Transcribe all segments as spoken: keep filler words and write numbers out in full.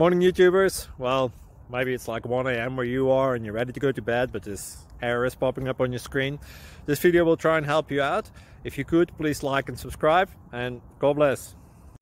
Morning YouTubers. Well, maybe it's like one A M where you are and you're ready to go to bed, but this error is popping up on your screen. This video will try and help you out. If you could, please like and subscribe, and God bless.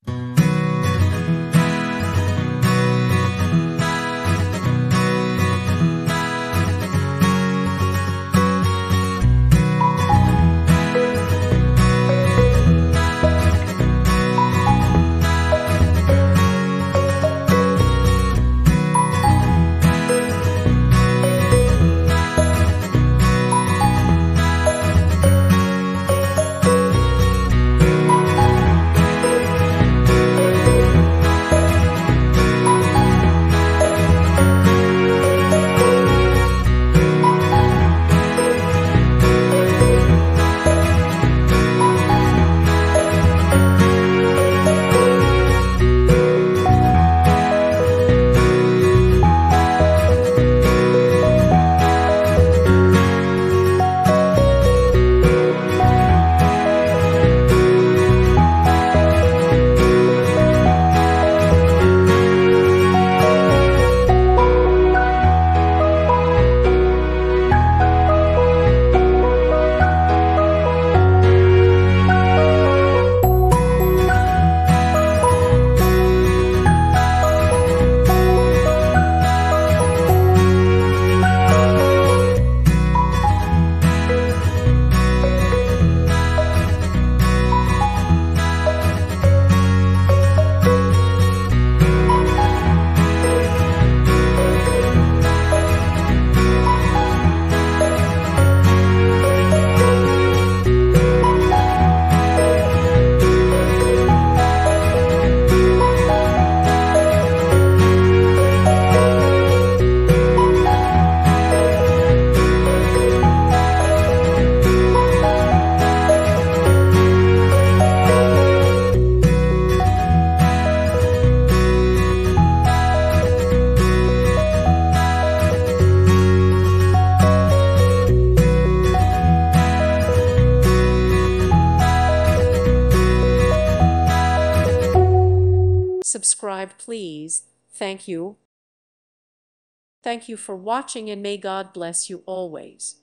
Subscribe, please. Thank you. Thank you for watching, and may God bless you always.